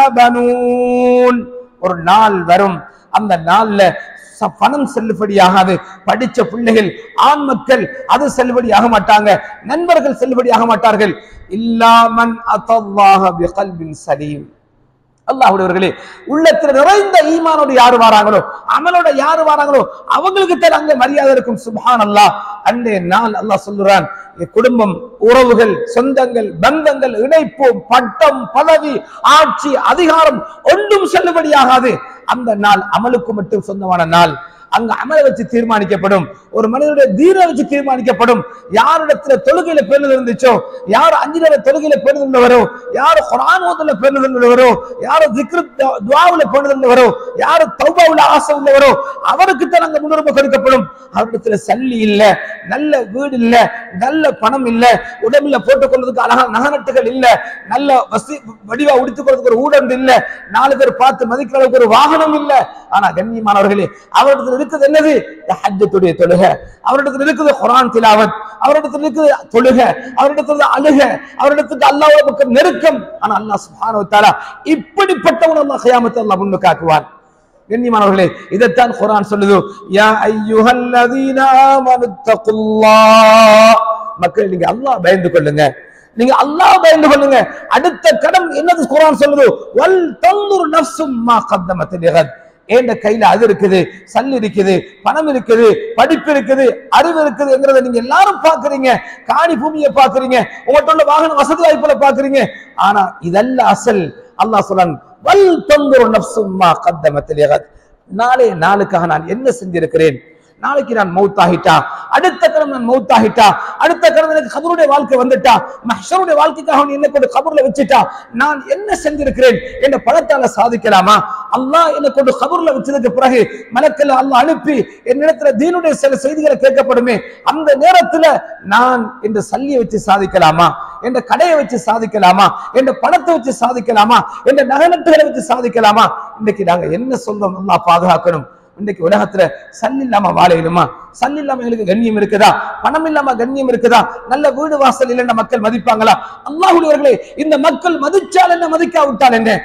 பனூன். ஒரு நாள் வரும், அந்த நாள்ல பணம் செல்லுபடியாகாது. படிச்ச பிள்ளைகள், ஆண் மக்கள் அது செல்லுபடியாக மாட்டாங்க, நண்பர்கள் செல்லுபடியாக மாட்டார்கள். இல்லா மன் அத்தல்லாஹ பிகல்பின் சலீம். அல்லாஹ்வுடையவர்களே, உள்ளத்தில் நிறைந்த ஈமானோடு யாரு வராங்களோ, அமலோட யாரு வராங்களோ, அவங்களுக்கு தான் அங்க மரியாதை இருக்கும். சுப்ஹானல்லாஹ். அன்றைய நாள் அல்லாஹ் சொல்லுறான், குடும்பம், உறவுகள், சொந்தங்கள், பந்தங்கள், இணைப்பு, பட்டம், பதவி, ஆட்சி, அதிகாரம் ஒன்றும் செல்லுபடியாகாது. அந்த நாள் அமலுக்கு மட்டும் சொந்தமான நாள். அங்க அமலை வச்சு தீர்மானிக்கப்படும், ஒரு மனிதனுடைய தீனை வச்சு தீர்மானிக்கப்படும். யாரிடத்துல தொழுகையில பேணுதல் இருந்துச்சோ, யார் 5 நேர தொழுகையில பேணுதல் உள்ளவரோ, யார் குர்ஆன் ஓதல பேணுதல் உள்ளவரோ, யார் திக்ர் துஆவுல பேணுதல் உள்ளவரோ, யார் தௌபாவுல ஆசை உள்ளவரோ, அவருக்கு தான் அங்க முன்னுரிமை கொடுக்கப்படும். அவரிடத்துல சல்லி இல்ல, நல்ல வீடு இல்ல, நல்ல பணம் இல்ல, உடம்புல போட்டுக் கொள்றதுக்கு அழகான நகநட்டுகள் இல்ல, நல்ல வடிவா உடுத்துக் கொள்றதுக்கு ஒரு ஊடகம் இல்ல, 4 பேர் பார்த்து மதிக்கிற அளவுக்கு ஒரு வாகனம் இல்ல. ஆனா கண்ணியமானவர்களே, அவரிடத்துல இருக்குது என்னது? தஹஜ்ஜுடைய தொழுகை. அவரிடத்தில் இருக்குது குர்ஆன் திலாவத், அவரிடத்தில் இருக்குது தொழுகை, அவரிடத்தில் அழுக, அவரிடத்துக்கு அல்லாஹ்வுடைய பக்கம் நெருக்கம். ஆனா அல்லாஹ் சுப்ஹானஹு வ தஆலா இப்படிப்பட்டவன் அல்லாஹ் கியாமத்தில் அல்லாஹ் முன்னுக்காக்குவான். கண்ணியமானவர்களே, இதைத்தான் குர்ஆன் சொல்லுது, யா அய்யுஹல்லதீன ஆமனு தக்குல்லாஹ். மக்கள், நீங்க அல்லாஹ் பயந்து கொள்ளுங்க, நீங்க அல்லாஹ் பயந்து கொள்ளுங்க. அடுத்த கடம் என்னது குர்ஆன் சொல்லுது? வல் தன்துர் நஃப்ஸும் மா கத்தமத் லிகத். ஏண்ட கையில அது இருக்குது, சல்லி இருக்குது, பணம் இருக்குது, படிப்பு இருக்குது, அறிவு இருக்குதுங்கிறத நீங்க எல்லாரும் பாக்குறீங்க, காணி பூமியை பாக்குறீங்க, உங்கள்கிட்ட உள்ள வாகன வசதி வாய்ப்புல பாக்குறீங்க. ஆனா இதல்ல அசல். அல்லாஹ் சொல்றான், வல் தன்துர் நஃப்ஸும் மா கத்தமத் லிகத். நாளே நாளுக்காக நான் என்ன செஞ்சிருக்கிறேன், நாளைக்கு நான் மௌத்தாகிட்டா, அடுத்த கணம் நான் மௌத்தாகிட்டா, அடுத்த கணம் எனக்கு கபருடைய வாழ்க்கை வந்துட்டா, மஹ்ஷருடைய வாழ்க்கைக்காக என்ன கொண்டு கபர்ல வச்சுட்டா, நான் என்ன செஞ்சிருக்கிறேன்? என்ற பணத்தால சாதிக்கலாமா? அல்லாஹ் என்ன கொண்டு கபர்ல வச்சதுக்கு பிறகு மலக்கல்ல அல்லாஹ் அனுப்பி என்னிடத்துல தீனுடைய சில செய்திகளை கேட்கப்படுமே, அந்த நேரத்துல நான் இந்த சல்லியை வச்சு சாதிக்கலாமா, என்ற கடையை வச்சு சாதிக்கலாமா, என்ற பணத்தை வச்சு சாதிக்கலாமா, என்ற நகனத்துகளை வச்சு சாதிக்கலாமா? இன்னைக்கு நாங்க என்ன சொல்றோம்? அல்லாஹ் பாதுகாக்கணும். இன்னைக்கு உலகத்துல சல்லி இல்லாம வாழையிலுமா? சல்லி இல்லாம எங்களுக்கு கண்ணியம் இருக்குதா? பணம் இல்லாம கண்ணியம் இருக்குதா? நல்ல வீடு வாசல் இல்லைன்னா மக்கள் மதிப்பாங்களா? அல்லாஹ்வுடையவர்களே, இந்த மக்கள் மதிச்சால் என்ன, மதிக்காவிட்டால் என்ன?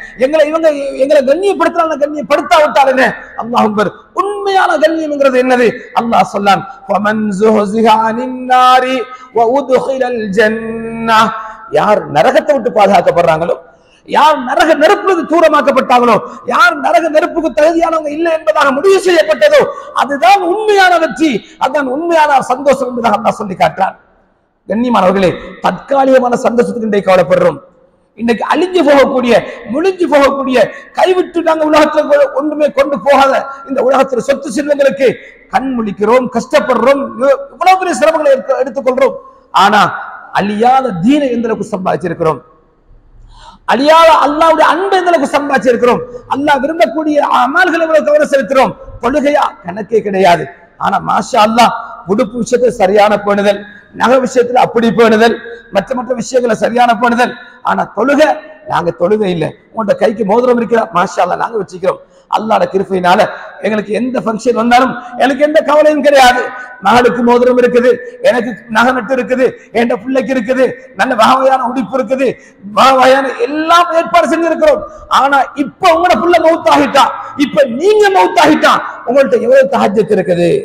எங்களை கண்ணியப்படுத்தினால கண்ணியப்படுத்தாவிட்டால் என்ன? அல்லாஹ் அக்பர். உண்மையான கண்ணியம்ங்கிறது என்னது? அல்லாஹ் சொன்னான், ஃபமன் ஸுஹ்ஸிஹா அனின் நாரி வ உத்கிலல் ஜன்னah. யார் நரகத்தை விட்டு பாதுகாக்கப்படுறாங்களோ, யார் நரக நெருப்புக்கு தூரமாக்கப்பட்டாங்களோ, யார் நரக நெருப்புக்கு தகுதியானவங்க இல்லை என்பதாக முடிவு செய்யப்பட்டதோ, அதுதான் உண்மையான வெற்றி, அதுதான் உண்மையான சந்தோஷம் என்பதாக அல்லாஹ் சொல்லி காட்டுறான். கண்ணியமானவர்களே, தற்காலிகமான சந்தோஷத்துக்கு இன்றைக்கு கவலைப்படுறோம். இன்னைக்கு அழிஞ்சு போகக்கூடிய, முடிஞ்சு போகக்கூடிய, கைவிட்டு நாங்கள் உலகத்துல ஒன்றுமே கொண்டு போகாத இந்த உலகத்தில் சொத்து செல்வங்களுக்கு கண் முழிக்கிறோம், கஷ்டப்படுறோம், இவ்வளவு பெரிய சிரமங்களை எடுத்துக்கொள்றோம். ஆனா அழியாத தீனை எந்த அளவுக்கு சம்பாதிச்சிருக்கிறோம், அழியாத அல்லாஹ்வுடைய அன்பை எந்த அளவுக்கு சம்பாதிச்சிருக்கிறோம், அல்லாஹ் விரும்பக்கூடிய அமல்களை எவ்வளவு கவனம் செலுத்துறோம். தொழுகையா கணக்கே கிடையாது. ஆனா மாஷா அல்லாஹ் உடுப்பு விஷயத்துல சரியான பேணுதல், நகை விஷயத்துல அப்படி பேணுதல், மற்ற விஷயங்களை சரியான பேணுதல். ஆனா தொழுகை நாங்க தொழுகை இல்லை. உங்கள்கிட்ட கைக்கு மோதிரம் இருக்கிறா, மாஷா அல்லாஹ் நாங்க வச்சுக்கிறோம். அல்லாஹ்வுடைய கிருபையினால எங்களுக்கு எந்த ஃபங்க்ஷன் வந்தாலும் எனக்கு எந்த கவலையும் கிடையாது. மகளுக்கு மோதிரம் இருக்குது, எனக்கு நகை நட்டு இருக்குது, என் பிள்ளைக்கு இருக்குது, நல்ல வகையான உடுப்பு இருக்குது, வகையான எல்லாம் ஏற்பாடு செஞ்சிருக்கிறோம். ஆனா இப்ப உங்களோட புள்ள மௌத்தாகிட்டா, இப்ப நீங்க மௌத்தாகிட்டா, உங்கள்கிட்ட எவ்வளவு தஹஜ்ஜத் இருக்குது,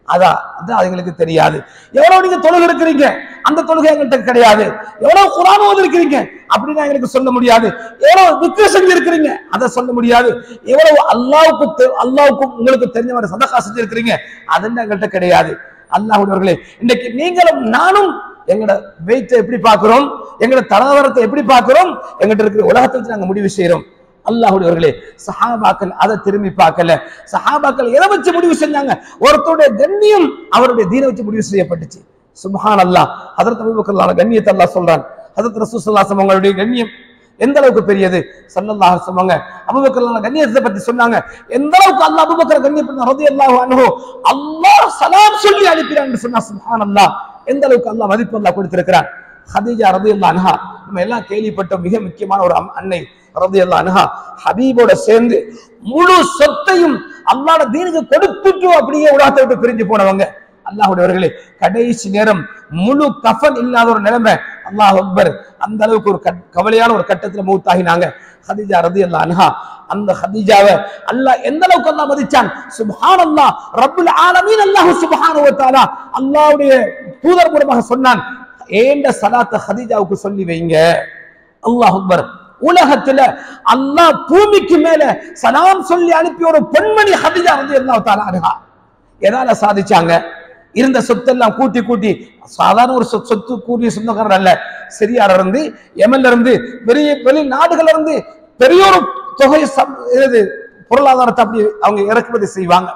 அதான் அதுங்களுக்கு தெரியாது. எவ்வளவு நீங்க தொழுகை இருக்கிறீங்க, அந்த தொழுகை எங்கள்கிட்ட கிடையாது. எவ்வளவு குர்ஆன் ஓதி இருக்கிறீங்க அப்படின்னு எங்களுக்கு சொல்ல முடியாது. எவ்வளவு திக்ர் செஞ்சு இருக்கிறீங்க அதை சொல்ல முடியாது. எவ்வளவு அல்லாஹ்வுக்கு உங்களுக்கு தெரிஞ்ச மாதிரி சதகா செஞ்சு இருக்கிறீங்க அதுன்னு எங்கள்கிட்ட கிடையாது. அல்லாஹ்வுடையவர்களே, இன்னைக்கு நீங்களும் நானும் எங்களோட வெயிட்டை எப்படி பார்க்கிறோம், எங்களோட தராதரத்தை எப்படி பார்க்கிறோம், எங்கிட்ட இருக்கிற உலகத்தை வச்சு நாங்க முடிவு செய்யறோம். அல்லாஹ்வுடையவர்களே, சஹாபாக்கள் அதை திரும்பி பார்க்கல. சஹாபாக்கள் எதை வச்சு முடிவு செஞ்சாங்க? ஒருத்தருடைய கண்ணியம் அவருடைய தீனை வச்சு முடிவு செய்யப்பட்டுச்சு. சுப்ஹானல்லாஹ். ஹஜ்ரத் அபூபக்கர் கண்ணியத்தை அல்லாஹ் சொல்றான். ஹஜ்ரத் ரசூல் ஸல்லல்லாஹு அலைஹி வஸல்லம் அவங்களுடைய கண்ணியம் எந்த அளவுக்கு பெரியது. ஸல்லல்லாஹு அலைஹி வஸல்லம் அபூபக்கர் கண்ணியத்தை பத்தி சொன்னாங்க. எந்த அளவுக்கு அல்லாஹ் அபூபக்கர் கண்ணியப்படுத்த ரலியல்லாஹு அன்ஹு அல்லாஹ் சலாம் சொல்லி அனுப்பினான்னு சொன்னா சுப்ஹானல்லாஹ். எந்த அளவுக்கு அல்லாஹ் மதிப்பு அல்லாஹ் கொடுத்திருக்கிறான். ஹதீஜா ரலியல்லாஹு அன்ஹா நம்ம எல்லாம் கேள்விப்பட்ட மிக முக்கியமான ஒரு அன்னை ரலியல்லாஹு அன்ஹா ஹபீபோட சேர்ந்து முழு சொத்தையும் அல்லாஹ்வுடைய தீனுக்கு கொடுத்துட்டு அப்படியே உலகத்தை விட்டு பிரிஞ்சு போனவங்க. அல்லாஹ்வுடையவர்களே, கடைசி நேரம் முழு கஃன் இல்லாத ஒரு நிலைமை. அல்லாஹ் அக்பர். அந்த அளவுக்கு ஒரு கவலையான ஒரு கட்டத்துல மௌத்தாகினாங்க ஹதீஜா ரலியல்லாஹு அன்ஹா. அந்த ஹதீஜாவை அல்லாஹ் எந்த அளவுக்கு அல்லாஹ் மதிச்சான். சுப்ஹானல்லாஹ், ரப்புல் ஆலமீன் அல்லாஹ் சுப்ஹானஹு வ தஆலா அல்லாஹ்வுடைய தூதர் மூலமாக சொன்னான், ஏண்ட சலாத்தை ஹதீஜாவுக்கு சொல்லி வைங்க. அல்லாஹ் அக்பர். உலகத்துல அல்லாஹ் பூமிக்கு மேல சலாம் சொல்லி அனுப்பிய ஒரு பெண்மணி ஹதீஜா ரலியல்லாஹு தஆலா அன்ஹா. எதால சாதிச்சாங்க? இருந்த சொத்தெல்லாம் கூட்டி கூட்டி, சாதாரண ஒரு சொத்து கூடிய சொந்தக்காரர் அல்ல, சிரியால இருந்து யமன்ல இருந்து வெளி நாடுகள்ல இருந்து பெரிய ஒரு தொகை பொருளாதாரத்தை அப்படி அவங்க இறக்குமதி செய்வாங்க.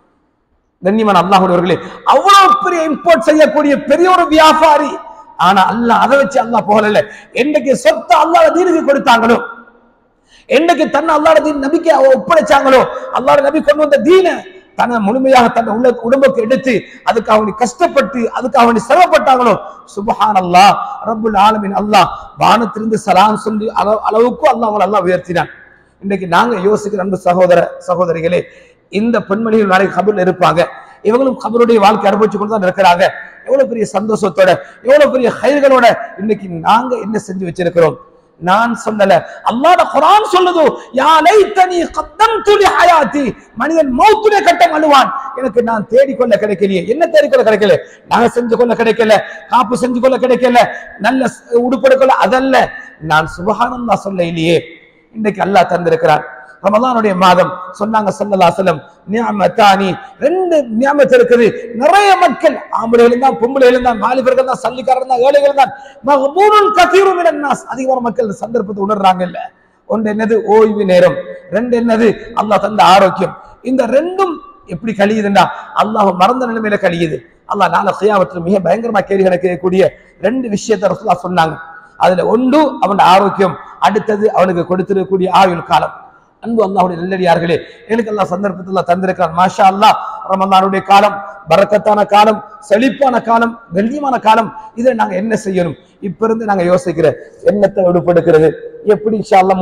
கண்ணியமான அல்லாஹ்வுடையவர்களே, அவ்வளவு பெரிய இம்போர்ட் செய்யக்கூடிய பெரிய ஒரு வியாபாரி. ஆனா அல்லாஹ் அதை வச்சு அல்லாஹ் புகழல. என்னைக்கு சொத்தை அல்லாஹ்வுடைய தீனுக்கு கொடுத்தாங்களோ, என்னைக்கு தன்னை அல்லாஹ்வுடைய தீன் நபிக்கு ஒப்படைச்சாங்களோ, அல்லாஹ்வுடைய நபி கொண்டு வந்த தீனை தன்னை முழுமையாக தன்னை உடம்புக்கு எடுத்து அதுக்காக வேண்டி கஷ்டப்பட்டு அதுக்காக வேண்டி சிரமப்பட்டாங்களோ, சுப்ஹானல்லாஹ், ரப்புல் ஆலமீன் அல்லாஹ் வானத்திலிருந்து சலாம் சொல்லி அளவுக்கு அல்லாஹ் உயர்த்தினான். இன்னைக்கு நாங்க யோசிக்கிற அன்பு சகோதரிகளே, இந்த பெண்மணிகள் நாளைக்கு கபர்ல இருப்பாங்க, இவங்களும் கபருடைய வாழ்க்கை அனுபவிச்சு கொண்டு தான் இருக்கிறாங்க. எவ்வளவு பெரிய சந்தோஷத்தோட, எவ்வளவு பெரிய கைகளோட இன்னைக்கு நாங்க என்ன செஞ்சு வச்சிருக்கிறோம். நான் சொல்லல, அல்லாஹ்வுடைய குர்ஆன் சொல்லுது, யா லைத்தனி கத்தம்து லி ஹயாத்தி. மனிதன் மௌத்துடைய கட்டம் அழுவான், எனக்கு நான் தேடிக்கொள்ள கிடைக்கலையே. என்ன தேடிக்கொள்ள கிடைக்கல? நாங்க செஞ்சு கொள்ள கிடைக்கல, காப்பு செஞ்சு கொள்ள கிடைக்கல, நல்ல உடுப்பெடுக்கல, அதல்ல, நான் சுப்ஹானல்லாஹ் சொல்ல இல்லையே. இன்னைக்கு அல்லாஹ் தந்திருக்கிறான். ரமலானுடைய மாதம் சொன்னாங்க ஸல்லல்லாஹு அலைஹி வஸல்லம், நிஅமத்தானி, ரெண்டு நிஅமத் இருக்குது. நிறைய மக்கள், ஆம்பளைகள் தான், பொம்பளைகள் தான், வாலிபர்கள் தான், சல்லிக்காரர்கள் தான், ஏழைகள் தான், மக்பூனுன் கஸீரு மினன் நாஸ், அதிகமான மக்கள் சந்தர்ப்பத்தை உணர்றாங்க. இல்ல, ஒன்று என்னது? ஓய்வு நேரம். ரெண்டு என்னது? அல்லாஹ் தந்த ஆரோக்கியம். இந்த ரெண்டும் எப்படி கழியுதுண்டா அல்லாஹ் மறந்த நிலைமையில கழியுது. அல்லாஹ் நாளை கியாமத்தில் மிக பயங்கரமா கேள்வி கேட்கக்கூடிய ரெண்டு விஷயத்தை ரசூலுல்லாஹ் சொன்னாங்க. அதுல ஒன்று அவன் ஆரோக்கியம், அடுத்தது அவனுக்கு கொடுத்திருக்கக்கூடிய ஆயுள் காலம். அன்பு அல்லாஹ்வுடைய நல்லடியார்களே, எனக்கு அல்லாஹ் சந்தர்ப்பத்தில் தந்திருக்கிறான். மாஷா அல்லாஹ், ரமலானுடைய காலம் பரக்கத்தான காலம், செழிப்பான காலம், கண்ணியமான காலம். இதை நாங்க என்ன செய்யணும்? இப்ப இருந்து நாங்க யோசிக்கிற எண்ணத்தை விடுபடுக்கிறது எப்படி இன்ஷா அல்லாஹ்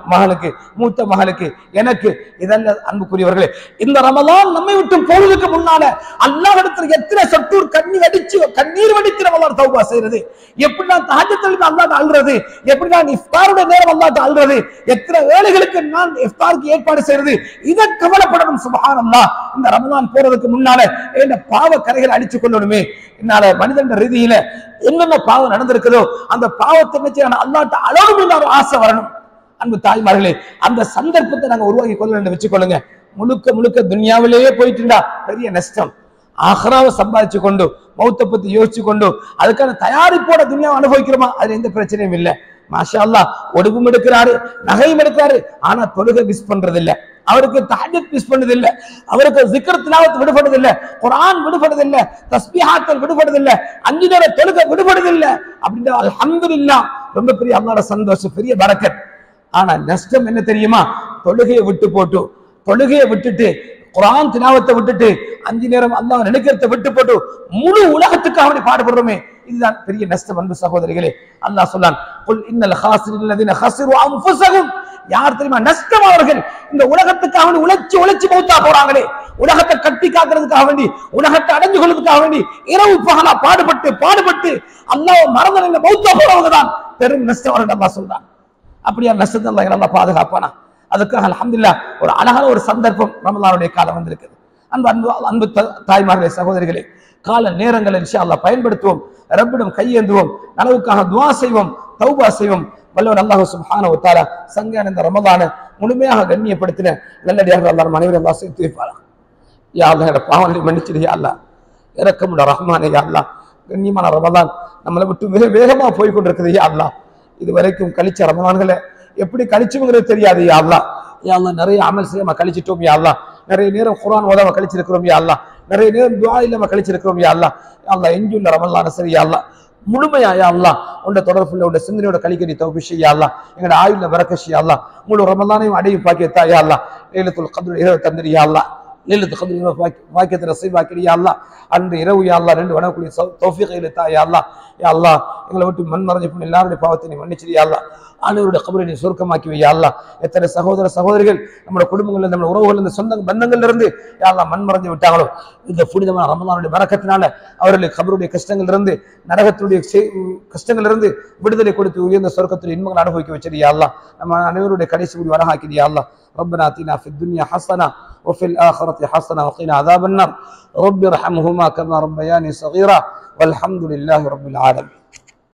மூத்த மகளுக்கு எனக்கு இதெல்லாம் அன்புக்குரியவர்களே, இந்த ரமலான் நம்மை விட்டு போவதற்கு முன்னால அல்லாஹ்விடத்தில் எத்தனை சொட்டூர் கண்ணீர் வடித்து ரமலான் தௌபா செய்யறது, எப்படி நான் தஹஜ்ஜுத் அல்லாஹ்ட்ட அழுறது, எப்படி நான் இஃப்தாருடைய நேரம் அல்லாஹ்ட்ட அழுறது, எத்தனை வேளைகளுக்கு நான் இஃப்தாருக்கு ஏற்பாடு செய்யறது, இதை கவலைப்படணும். சுப்ஹானல்லாஹ், இந்த ரமலான் போறதுக்கு முன்னால இந்த பாவ கரைகளை அடிச்சு கொள்ளணுமே. என்னால மனிதன் ரீதியில என்னென்ன பாவம் நடந்திருக்குதோ அந்த பாவத்தை வச்சு அல்லாஹ்ட்ட அழணும் என்ற ஒரு ஆசை வரணும். அன்பு தாய்மார்களே, அந்த சந்தர்ப்பத்தை நாங்க உருவாக்கி கொள்ள வச்சுக்கொள்ளுங்க. முழுக்க துன்யாவிலேயே போயிட்டுண்டா பெரிய நஷ்டம். ஆஹ்ராவை சம்பாதிச்சு கொண்டு, மௌத்தை பத்தி யோசிச்சு கொண்டு, அதுக்கான தயாரிப்போட துன்யாவை அனுபவிக்கிறோமா, அது எந்த பிரச்சனையும் இல்லை. மாஷா அல்லாஹ், ஒடுவும் எடுக்கிறாரு, நகையும் எடுக்கிறாரு, ஆனா தொழுகை மிஸ் பண்றது இல்ல, அவருக்கு தஹஜ்ஜுத் மிஸ் பண்ணது இல்ல, அவருக்கு ஜிக்ர் திலாவத் விடுபடுது இல்ல, குர்ஆன் விடுபடுது இல்ல, தஸ்பீஹாத் விடுபடுது இல்ல, 5 நேர தொழுகை விடுபடுது இல்ல. அப்படின்னா அல்ஹம்துலில்லாஹ், ரொம்ப பெரிய அல்லாஹ்வோட சந்தோஷம், பெரிய பரக்கத். ஆனா நஷ்டம் என்ன தெரியுமா? தொழுகையை விட்டுட்டு குர்ஆன் திலாவத்தை விட்டுட்டு 5 நேரம் அல்லாஹ் நினைக்கிறத விட்டு போட்டு முழு உலகத்துக்காக வேண்டி பாடுபடுறோமே, இதுதான் பெரிய நஷ்டம். அன்பு சகோதரிகளே, அல்லாஹ் சொன்னான், குல் இன்னல் ஹாஸிரீன அல்லதீன ஹஸிரு அன்ஃபுஸஹும். யார் தெரியுமா நஷ்டமானவர்கள்? இந்த உலகத்துக்காக வேண்டி உழைச்சு மௌத்தா போறாங்களே, உலகத்தை கட்டி காக்கிறதுக்காக வேண்டி, உலகத்தை அடைஞ்சு கொள்வதற்காக வேண்டி இரவு பகலா பாடுபட்டு அல்லாஹ் மறந்த நிலையில மௌத்தா போறவங்க தான் பெரும் நஷ்டமானவர்கள். அல்லாஹ் சொல்றான். அப்படியா நஷ்டத்தை அல்லாஹ் பாதுகாப்பானா? அதுக்காக அல்ஹம்துலில்லாஹ் ஒரு அழகான ஒரு சந்தர்ப்பம் ரமலானுடைய காலம் வந்திருக்குது. அன்பு அன்பு அன்பு தாய்மார்களே, சகோதரிகளே, கால நேரங்களை இன்ஷா அல்லாஹ் பயன்படுத்துவோம், ரப்பிடம் கையேந்துவோம், நனவுக்காக துஆ செய்வோம், தௌபா செய்வோம். வல்லவன் அல்லாஹ் சுப்ஹானஹு வ தஆலா சங்கையான இந்த ரமலானை முழுமையாக கண்ணியப்படுத்தின நல்லடியார்கள் அல்லாஹ் அனைவரும் அல்லாஹ் சேர்த்து வைப்பாராக. யா அல்லாஹ் என்னோட பாவங்களை மன்னிச்சிடு யா அல்லாஹ், இரக்கமுள்ள ரஹ்மானே யா அல்லாஹ். கண்ணியமான ரமலான் நம்மளை விட்டு மிக வேகமாக போய் கொண்டிருக்குது யா அல்லாஹ். இது வரைக்கும் கழிச்ச ரமலான்களை எப்படி கழிச்சுங்கிறது தெரியாது யா அல்லாஹ். யா அல்லாஹ் நிறைய அமல் செய்யாம கழிச்சிட்டோம் யா அல்லாஹ். நிறைய நேரம் குர்ஆன் ஓதாம கழிச்சிருக்கிறோம் யா அல்லாஹ். நிறைய நேரம் துஆ இல்லாம கழிச்சிருக்கிறோம் யா அல்லாஹ். யா அல்லாஹ் எஞ்சுள்ள ரமலான சரி யா அல்லாஹ் முழுமையா யா அல்லாஹ் உண்ட தொடர்புள்ள உண்ட சிந்தனையோட கழிக்கடி தௌஃபீக் யா அல்லாஹ். எங்களோட ஆயுள்ல பரக்கத் யா அல்லாஹ். முழு ரமலானையும் அடையும் பாக்கியத்தா யா அல்லாஹ். லைலத்துல் கத்ர் இரவு தந்திரி யா அல்லாஹ். லைலத்துல் கத்ர் இரவு பாக்கியத்தை நசீபாக்கிடு யா அல்லாஹ். அன்று இரவு யா அல்லாஹ் 2 வணக்கூடிய தௌஃபீக் இலத்தா யா அல்லாஹ். யா அல்லாஹ் எங்களை விட்டு மண் மறைஞ்சு போன எல்லாருடைய பாவத்தை நீ மன்னிச்சிடு யா அல்லாஹ். அனைவருடைய கபரை நீ சுருக்கமாக்கி வை யா அல்லாஹ். எத்தனை சகோதர சகோதரிகள் நம்மளோட குடும்பங்கள்ல, நம்ம உறவுகள், இந்த சொந்த பந்தங்கள்ல இருந்து யா அல்லாஹ் மண் மறைஞ்சு விட்டாங்களோ, இந்த புனிதமான ரமலானுடைய பரக்கத்தினால அவர்களுக்கு கபருடைய கஷ்டங்கள் இருந்து, நரகத்துடைய கஷ்டங்கள் இருந்து விடுதலை கொடுத்து உயர்ந்த சொர்க்கத்துடைய இன்பங்கள் அனுபவிக்க வச்சிரு யா அல்லாஹ். நம்ம அனைவருடைய கடைசி முடிவு அழகாக்கிடு யா அல்லாஹ். ربنا آتنا في الدنيا حسنة وفي الآخرة حسنة وقنا عذاب النار رب ارحمهما كما ربياني صغيرا والحمد لله رب العالمين.